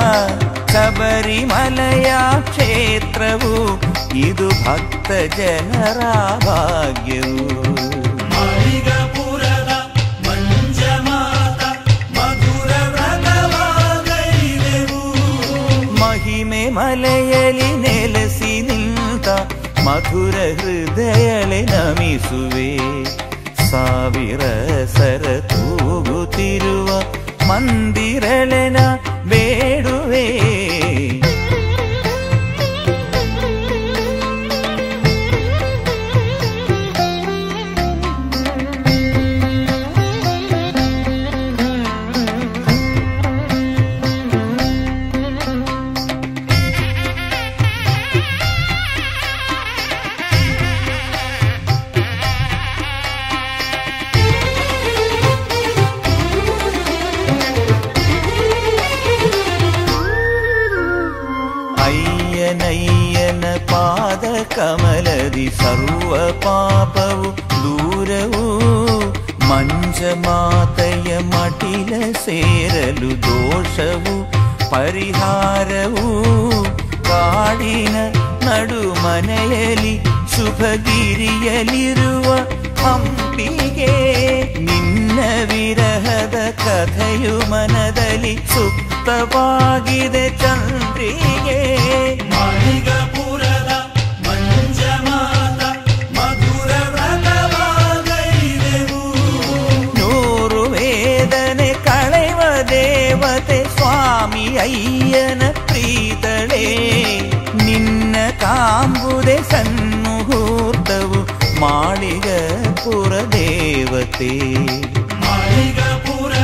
ಶಬರಿಮಲೆಯ ಕ್ಷೇತ್ರವು ಇದು ಭಕ್ತ ಜನರ ಭಾಗ್ಯವು. ಮಾಳಿಗಪುರದ ಮಂಜಮಾತ ಮಧುರ ವ್ರತವಾಗೈದೆವು. ಮಹಿಮೆ ಮಲೆಯಲಿ ನೆಲೆಸಿ ನಿಂತ ಮಧುರ ಹೃದಯಲೆ ನಮಿಸುವೆ. ಸಾವಿರ ಸರ ತೂಗುತ್ತಿರುವ ಮಂದಿರಳೆನ ಬೇಡುವೆ. ಅಯ್ಯನಯ್ಯನ ಪಾದ ಕಮಲದಿ ಸರ್ವ ಪಾಪವು ದೂರವು. ಮಂಜಮಾತೆಯ ಮಟಿಲ ಸೇರಲು ದೋಷವು ಪರಿಹಾರವು. ಕಾಡಿನ ನಡು ಮನೆಯಲ್ಲಿ ಶುಭಗಿರಿಯಲಿರುವ ಹಂಪಿಗೆ ನಿನ್ನ ವಿರಹದ ಕಥೆಯು ಮನದಲ್ಲಿ ಸುಪ್ತವಾಗಿದೆ ಚಂದ್ರಿಗೆ. ಮಾಳಿಗಪುರದ ಮಂಜಮಾತ ಮಧುರ ವ್ರತವಾಗೈದೆವು. ನೂರು ವೇದನೆ ಕಳೆವ ದೇವತೆ ಸ್ವಾಮಿ ಅಯ್ಯನ ಪ್ರೀತಳೆ. ನಿನ್ನ ಕಾಂಬುದೆ ಸನ್ಮುಹೂರ್ತವು ಮಾಳಿಗಪುರ ದೇವತೆ. ಮಾಳಿಗಪುರ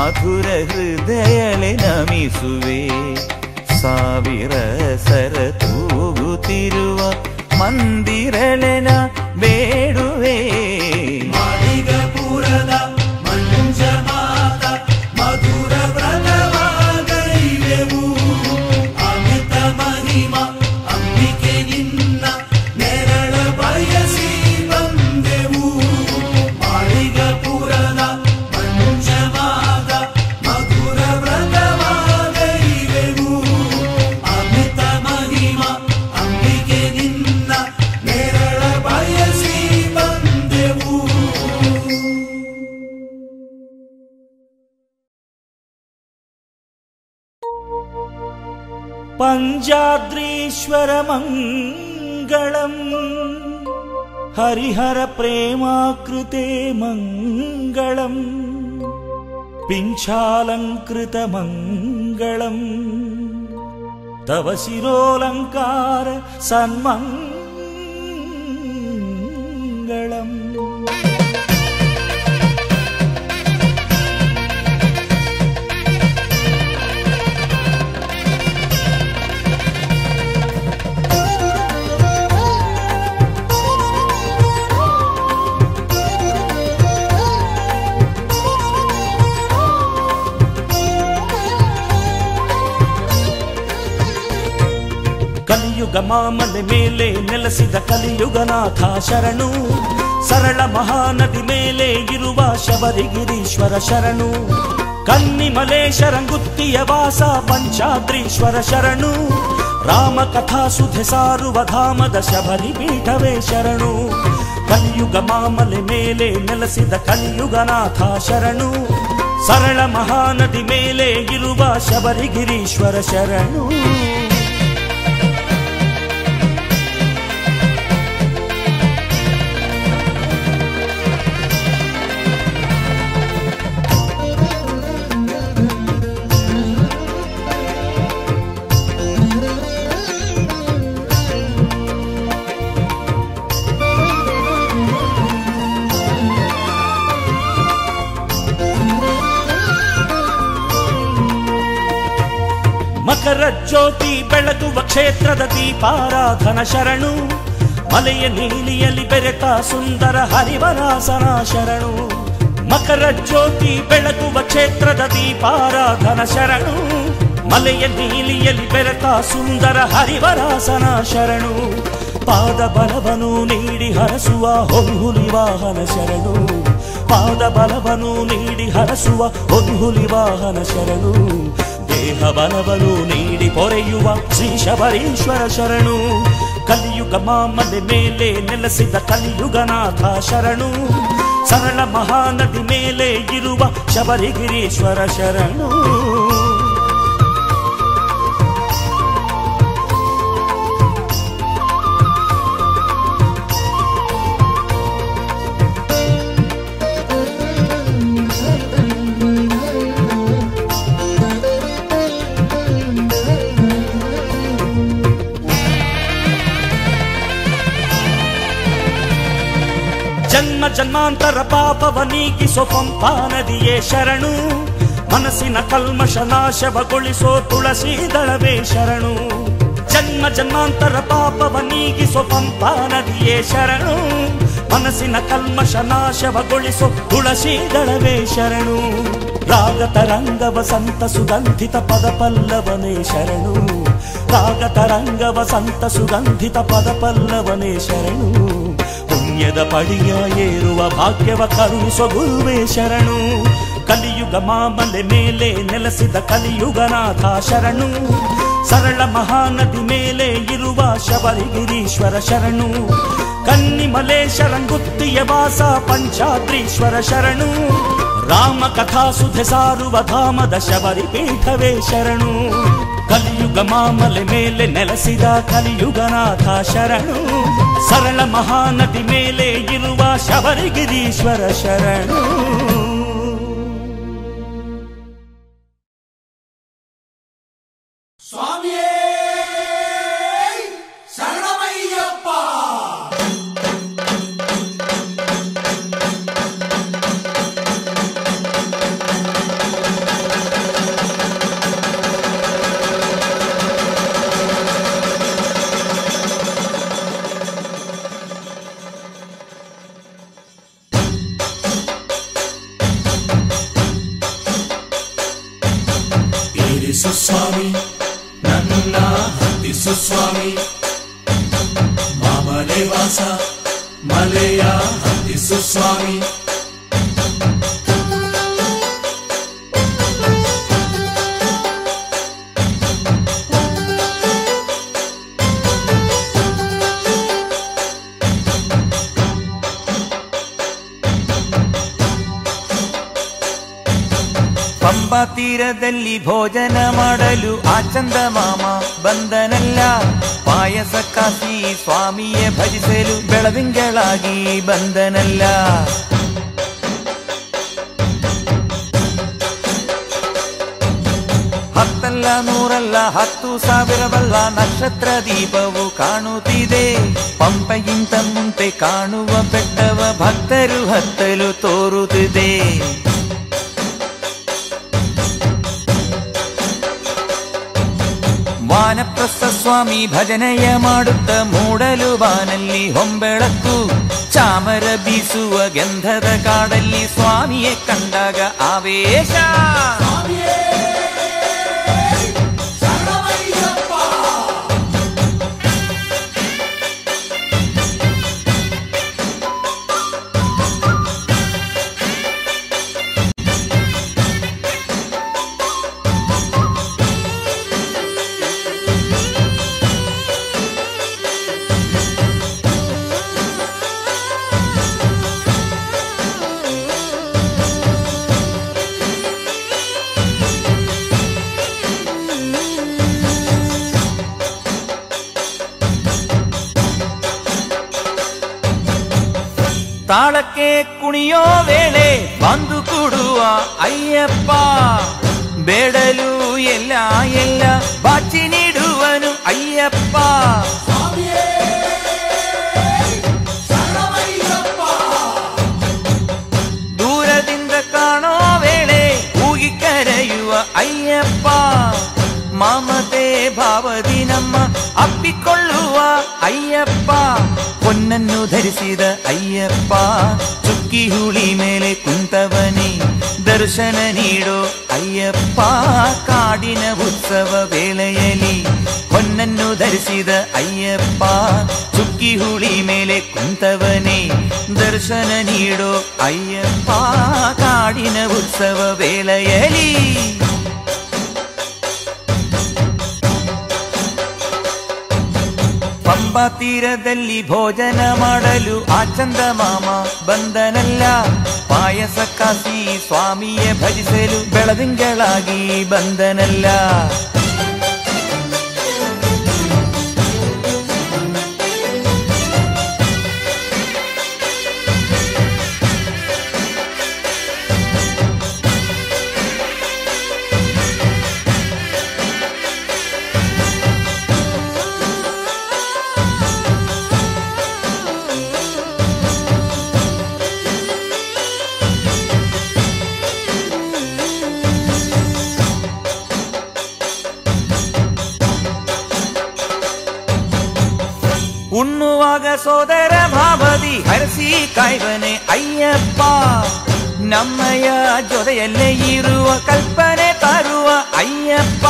ಮಧುರ ಹೃದಯಲೆ ನಮಿಸುವೆ. ಸಾವಿರ ಸರ ತೂಗುತ್ತಿರುವ ಮಂದಿರಲೆನ ಬೇಡುವೆ. ಮಾಳಿಗಪುರದ ಮಂಜಮಾತ ಮಧುರ ವ್ರತವಾಗೈವೆವು. ಅಮಿತ ಮಹಿಮ ಅಂಬಿಕೆ ನಿನ್ನ ನೆರಳ ಬಯಸಿ ಬಂದೆವು. ಮಾಳಿಗಪುರದ ಮಂಜಮಾತ ಮಧುರ ವ್ರತವಾಗೈವೆವು. ಅಮಿತ ಮಹಿಮ ಅಂಬಿಕೆ ನಿನ್ನ ನೆರಳ ಬಯಸಿ ಬಂದೆವು. ಪಂಚಾದ್ರೀಶ್ವರ ಮಂಗಳಂ ಹರಿಹರ ಪ್ರೇಮಾಕೃತೆ ಮಂಗಳಂ ಪಿಂಚಾಲಂಕೃತ ಮಂಗಳಂ ತವ ಶಿರೋಲಂಕಾರ ಸನ್ಮಂಗಳಂ. ಕಲಿಯುಗ ಮಾಮಲೆ ಮೇಲೆ ನೆಲೆಸಿದ ಕಲಿಯುಗನಾಥ ಶರಣು. ಸರಳ ಮಹಾನದಿ ಮೇಲೆ ಇರುವ ಶಬರಿಗಿರೀಶ್ವರ ಶರಣು. ಕನ್ನಿಮಲೇಶರಂಗುತ್ತಿಯ ವಾಸ ಪಂಚಾದ್ರೀಶ್ವರ ಶರಣು. ರಾಮ ಕಥಾ ಸುಧೆ ಸಾರುವ ಧಾಮದ ಶಬರಿ ಪೀಠವೇ ಶರಣು. ಕಲಿಯುಗ ಮಾಮಲೆ ಮೇಲೆ ನೆಲೆಸಿದ ಕಲಿಯುಗನಾಥ ಶರಣು. ಸರಳ ಮಹಾನದಿ ಮೇಲೆ ಇರುವ ಶಬರಿಗಿರೀಶ್ವರ ಶರಣು. ಮಕರ ಜ್ಯೋತಿ ಬೆಳಗುವ ಕ್ಷೇತ್ರದ ದೀಪಾರಾಧನ ಶರಣು. ಮಲೆಯ ನೀಲಿಯಲ್ಲಿ ಬೆರೆತ ಸುಂದರ ಹರಿವರಾಸನ ಶರಣು. ಮಕರ ಜ್ಯೋತಿ ಬೆಳಗುವ ಕ್ಷೇತ್ರದ ದೀಪಾರಾಧನ ಶರಣು. ಮಲೆಯ ನೀಲಿಯಲ್ಲಿ ಬೆರೆತ ಸುಂದರ ಹರಿವರಾಸನ ಶರಣು. ಪಾದ ಬಲವನು ನೀಡಿ ಹರಸುವ ಹೊನ್ಹುಲಿ ವಾಹನ ಶರಣು. ಪಾದ ಬಲವನು ನೀಡಿ ಹರಸುವ ಹೊನ್ಹುಲಿ ವಾಹನ ಶರಣು. ದೇಹ ಬಲವನು ನೀಡಿ ಪೊರೆಯುವ ಶ್ರೀ ಶಬರೀಶ್ವರ ಶರಣು. ಕಲಿಯುಗ ಮಾಮಲೆ ಮೇಲೆ ನೆಲೆಸಿದ ಕಲಿಯುಗನಾಥ ಶರಣು. ಸರಳ ಮಹಾನದಿ ಮೇಲೆ ಇರುವ ಶಬರಿಗಿರೀಶ್ವರ ಶರಣು. ಜನ್ಮ ಜನ್ಮಾಂತರ ಪಾಪವ ನೀಗಿಸೋ ಪಂಪಾ ನದಿಯೇ ಶರಣು. ಮನಸ್ಸಿನ ಕಲ್ಮಶ ನಾಶವಗೊಳಿಸೋ ತುಳಸಿ ದಳವೇ ಶರಣು. ಜನ್ಮ ಜನ್ಮಾಂತರ ಪಾಪವ ನೀಗಿಸೋ ಪಂಪಾ ನದಿಯೇ ಶರಣು. ಮನಸ್ಸಿನ ಕಲ್ಮಶ ನಾಶವಗೊಳಿಸೋ ತುಳಸಿ ದಳವೇ ಶರಣು. ರಾಗ ತರಂಗ ವಸಂತ ಸುಗಂಧಿತ ಪದ ಪಲ್ಲವನೇ ಶರಣು. ರಾಗ ತರಂಗ ವಸಂತ ಸುಗಂಧಿತ ಪದ ಪಲ್ಲವನೇ ಶರಣು. ಪುಣ್ಯದ ಪಡಿಯ ಏರುವ ಭಾಗ್ಯವ ಕರುಣಿಸೋ ಗುರುವೇ ಶರಣು. ಕಲಿಯುಗ ಮಾಮಲೆ ಮೇಲೆ ನೆಲೆಸಿದ ಕಲಿಯುಗನಾಥ ಶರಣು. ಸರಳ ಮಹಾನದಿ ಮೇಲೆ ಇರುವ ಶಬರಿಗಿರೀಶ್ವರ ಶರಣು. ಕನ್ನಿಮಲೇಶರಂಗುತ್ತಿಯ ವಾಸ ಪಂಚಾದ್ರೀಶ್ವರ ಶರಣು. ರಾಮ ಕಥಾ ಸುಧೆ ಸಾರುವ ಧಾಮದ ಶಬರಿ ಪೀಠವೇ ಶರಣು. ಕಲಿಯುಗ ಮಾಮಲೆ ಮೇಲೆ ನೆಲೆಸಿದ ಕಲಿಯುಗನಾಥ ಶರಣು. ಸರಳ ಮಹಾನದಿ ಮೇಲೆ ಇರುವ ಶಬರಿಗಿರೀಶ್ವರ ಶರಣು. ಸ್ವಾಮಿಯೇ ಶರಣಮಯ್ಯಪ್ಪ. ಹತ್ತಿಸು ಸ್ವಾಮಿ ಮಾಮಲೆ ವಾಸ ಮಲೆಯ ಹತ್ತಿಸು ಸ್ವಾಮಿ ಪಂಬಾ ತೀರದಲ್ಲಿ ಭೋಜನ ಮಾಡಲು ಆ ಚಂದಮಾಮ ಬಂದನಲ್ಲ. ಪಾಯಸ ಕಾಸಿ ಸ್ವಾಮಿಯೇ ಭಜಿಸಲು ಬೆಳದಿಂಗಳಾಗಿ ಬಂದನಲ್ಲ. ಹತ್ತಲ್ಲ ನೂರಲ್ಲ 10,000ವಲ್ಲ ನಕ್ಷತ್ರ ದೀಪವು ಕಾಣುತ್ತಿದೆ. ಪಂಪೆಗಿಂತ ಮುಂದೆ ಕಾಣುವ ಬೆಟ್ಟವ ಭಕ್ತರು ಹತ್ತಲು ತೋರುತ್ತಿದೆ. ವಾನಪ್ರಸ್ಥ ಸ್ವಾಮಿ ಭಜನೆಯ ಮಾಡುತ್ತ ಮೂಡಲು ಬಾನಲ್ಲಿ ಹೊಂಬೆಳಕು. ಚಾಮರ ಬೀಸುವ ಗಂಧದ ಕಾಡಲ್ಲಿ ಸ್ವಾಮಿಯೇ ಕಂಡಾಗ ಆವೇಶ. ತಾಳಕ್ಕೆ ಕುಣಿಯೋ ವೇಳೆ ಬಂದು ಕೊಡುವ ಅಯ್ಯಪ್ಪ. ಬೇಡಲು ಎಲ್ಲ ಎಲ್ಲ ಬಾಚಿ ನೀಡುವನು ಅಯ್ಯಪ್ಪ. ದೂರದಿಂದ ಕಾಣೋ ವೇಳೆ ಕೂಗಿ ಕರೆಯುವ ಅಯ್ಯಪ್ಪ. ಮಮತೆ ಭಾವದಿ ನಮ್ಮ ಅಪ್ಪಿಕೊಳ್ಳುವ ಅಯ್ಯಪ್ಪ. ಹೊನ್ನನ್ನು ಧರಿಸಿದ ಅಯ್ಯಪ್ಪ ಚುಕ್ಕಿ ಹುಳಿ ಮೇಲೆ ಕುಂತವನೇ ದರ್ಶನ ನೀಡೋ ಅಯ್ಯಪ್ಪ. ಕಾಡಿನ ಉತ್ಸವ ವೇಳೆಯಲ್ಲಿ ಹೊನ್ನನ್ನು ಧರಿಸಿದ ಅಯ್ಯಪ್ಪ ಚುಕ್ಕಿ ಹುಳಿ ಮೇಲೆ ಕುಂತವನೇ ದರ್ಶನ ನೀಡೋ ಅಯ್ಯಪ್ಪ. ಕಾಡಿನ ಉತ್ಸವ ವೇಳೆಯಲ್ಲಿ ಪಂಬಾ ತೀರದಲ್ಲಿ ಭೋಜನ ಮಾಡಲು ಆ ಚಂದಮಾಮ ಬಂದನಲ್ಲ. ಪಾಯಸ ಕಾಸಿ ಸ್ವಾಮಿಯೇ ಭಜಿಸಲು ಬೆಳದಿಂಗಳಾಗಿ ಬಂದನಲ್ಲ. ಉಣ್ಣುವಾಗ ಸೋದರ ಭಾವದಿ ಹರಸಿ ಕಾಯ್ವನೆ ಅಯ್ಯಪ್ಪ. ನಮ್ಮಯ ಜೊತೆಯಲ್ಲೇ ಇರುವ ಕಲ್ಪನೆ ತರುವ ಅಯ್ಯಪ್ಪ.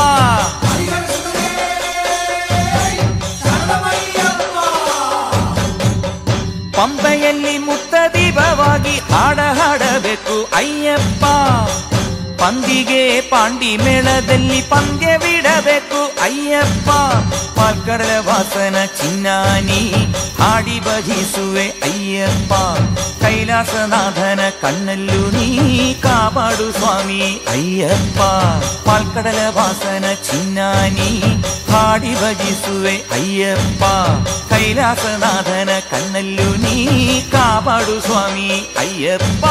ಪಂಪೆಯಲ್ಲಿ ಮುತ್ತ ದೀಪವಾಗಿ ಹಾಡಬೇಕು ಅಯ್ಯಪ್ಪ. ಪಂದಿಗೆ ಪಾಂಡಿ ಮೇಳದಲ್ಲಿ ಪಂದ್ಯವಿಡಬೇಕು ಅಯ್ಯಪ್ಪ. ಪಾಲ್ಕಡಲ ವಾಸನ ಚಿನ್ನಾನಿ ಹಾಡಿ ಭಜಿಸುವೆ ಅಯ್ಯಪ್ಪ. ಕೈಲಾಸನಾಥನ ಕಣ್ಣಲ್ಲೂ ನೀ ಕಾಪಾಡು ಸ್ವಾಮಿ ಅಯ್ಯಪ್ಪ. ಪಾಲ್ಕಡಲ ವಾಸನ ಚಿನ್ನಾನಿ ಹಾಡಿ ಭಜಿಸುವೆ ಅಯ್ಯಪ್ಪ. ಕೈಲಾಸನಾಥನ ಕಣ್ಣಲ್ಲೂ ನೀ ಕಾಪಾಡು ಸ್ವಾಮಿ ಅಯ್ಯಪ್ಪ.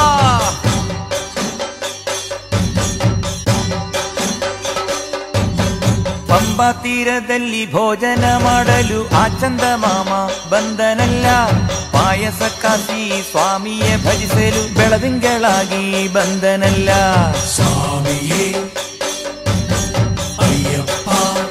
ಪಂಬಾ ತೀರದಲ್ಲಿ ಭೋಜನ ಮಾಡಲು ಆ ಚಂದಮಾಮ ಬಂದನಲ್ಲ. ಪಾಯಸ ಕಾಸಿ ಸ್ವಾಮಿಯೇ ಭಜಿಸಲು ಬೆಳದಿಂಗಳಾಗಿ ಬಂದನಲ್ಲ. ಸ್ವಾಮಿಯೇ ಅಯ್ಯಪ್ಪ.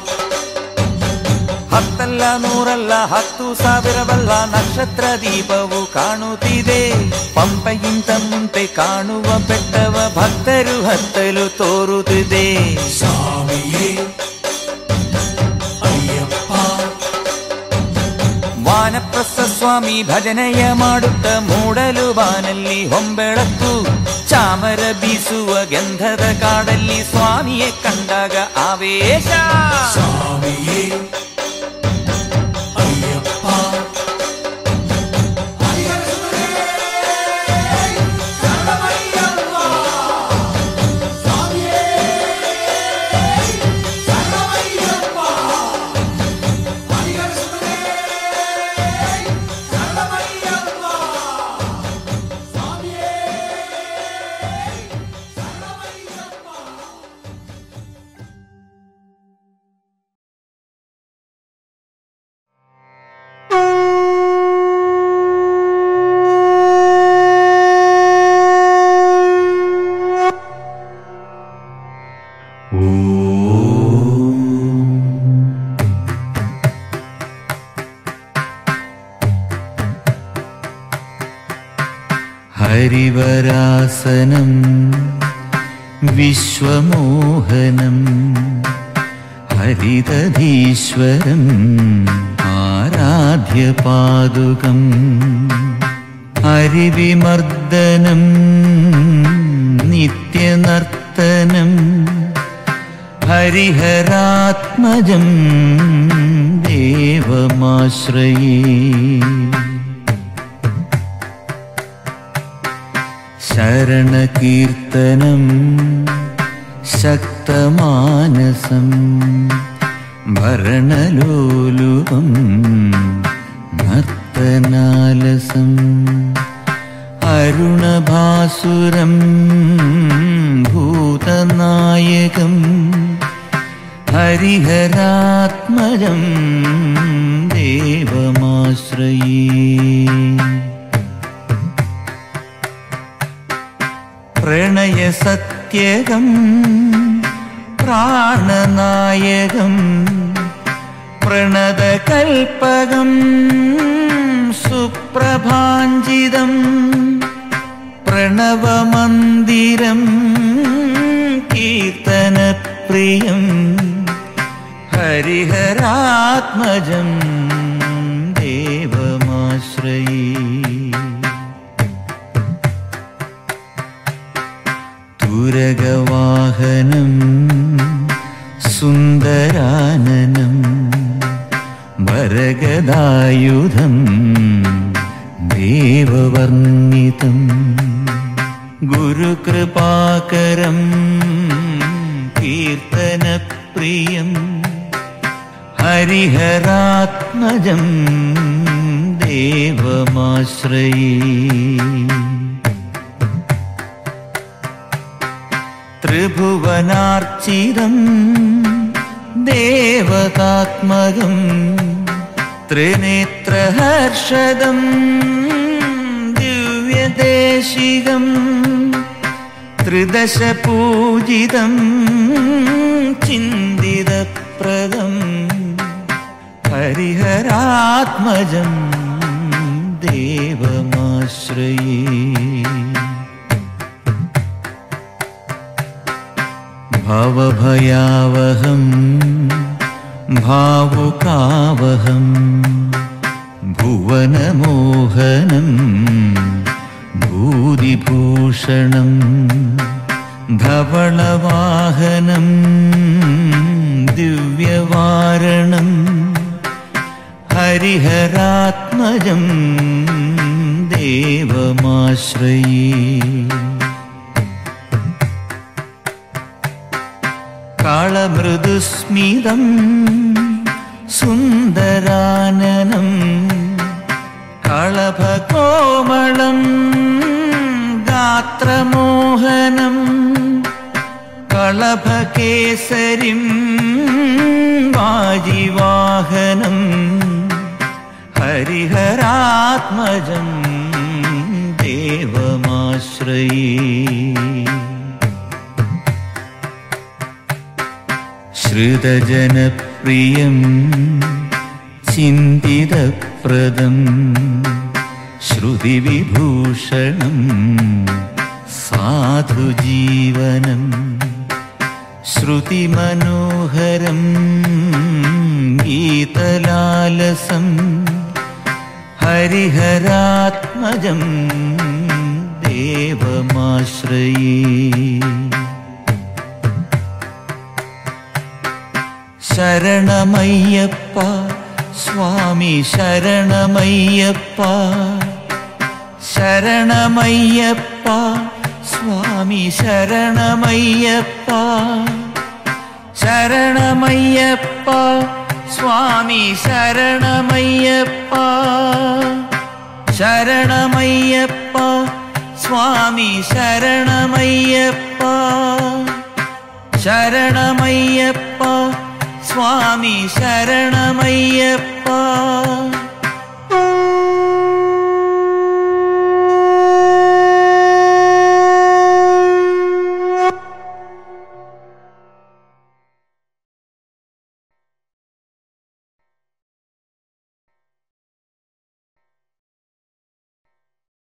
ಹತ್ತಲ್ಲ ನೂರಲ್ಲ 10,000ವಲ್ಲ ನಕ್ಷತ್ರ ದೀಪವು ಕಾಣುತ್ತಿದೆ. ಪಂಪೆಗಿಂತ ಮುಂದೆ ಕಾಣುವ ಬೆಟ್ಟವ ಭಕ್ತರು ಹತ್ತಲು ತೋರುತ್ತಿದೆ. ಸ್ವಾಮಿಯೇ ಅಯ್ಯಪ್ಪ. ವಾನಪ್ರಸ್ಥ ಸ್ವಾಮಿ ಭಜನೆಯ ಮಾಡುತ್ತ ಮೂಡಲು ಬಾನಲ್ಲಿ ಹೊಂಬೆಳಕು ಚಾಮರ ಬೀಸುವ ಗಂಧದ ಕಾಡಲ್ಲಿ ಸ್ವಾಮಿಯೇ ಕಂಡಾಗ ಆವೇಶ ಸ್ವಾಮಿಯೇ ಅಯ್ಯಪ್ಪ ഹരിവരാസനം വിശ്വമോഹനം ഹരിതധീശ്വരം ആരാധ്യപാദുകം ഹരിവിമർദ്ദനം നിത്യനർത്തനം ഹരിഹരാത്മജം ദേവമാശ്രയേ ശരണകീർത്തനം ശക്തമാനസം ഭരണലോലുപം നർത്തനാലസം അരുണഭാസുരം ഭൂതനായകം ഹരിഹരാത്മജം ദേവമാശ്രയേ പ്രണയസത്യകം പ്രാണനായകം പ്രണതകൽപകം സുപ്രഭാഞ്ജിതം പ്രണവമന്ദിരം കീർത്തനപ്രിയം ഹരിഹരാത്മജം ദേവമാശ്രയേ തുരഗവാഹനം സുന്ദരാനനം വരഗദായുധം ദേവവർണ്ണിതം ഗുരുകൃപാകരം കീർത്തനപ്രിയം ഹരിഹരാത്മജം ദേവമാശ്രയേ ത്രിഭുവനാർച്ചിതം ദേവതാത്മകം ത്രിനേത്രഹർഷദം ദിവ്യദേശികം ത്രിദശപൂജിതം ചിന്തിതപ്രദം ഹരിഹരാത്മജം ദേവമാശ്രയേ ഭവഭയാവഹം ഭാവുകാവഹം ഭുവനമോഹനം ഭൂതിഭൂഷണം ധവളവാഹനം ദിവ്യവാരണം ഹരിഹരാത്മജം ദേവമാശ്രയേ കാളമൃദുസ്മിതം സുന്ദരാനനം കളഭകോമളം ഗാത്രമോഹനം കളഭകേസരിം വാജിവാഹനം ഹരിഹരാത്മജം ദേവമാശ്രയേ ശ്രുതജനപ്രിയം ചിന്തിതപ്രദം ശ്രുതിവിഭൂഷണം സാധുജീവനം ശ്രുതിമനോഹരം ഗീതലാലസം ഹരിഹരാത്മജം ദേവമാശ്രയേ. ശരണമയ്യപ്പ സ്വാമി ശരണമയ്യപ്പ, ശരണമയ്യപ്പ സ്വാമി ശരണമയ്യപ്പ, ശരണമയ്യപ്പ സ്വാമി ശരണമയ്യപ്പ, ശരണമയ്യപ്പ സ്വാമി ശരണമയ്യപ്പ, ശരണമയ്യപ്പ സ്വാമി ശരണമയ്യപ്പ.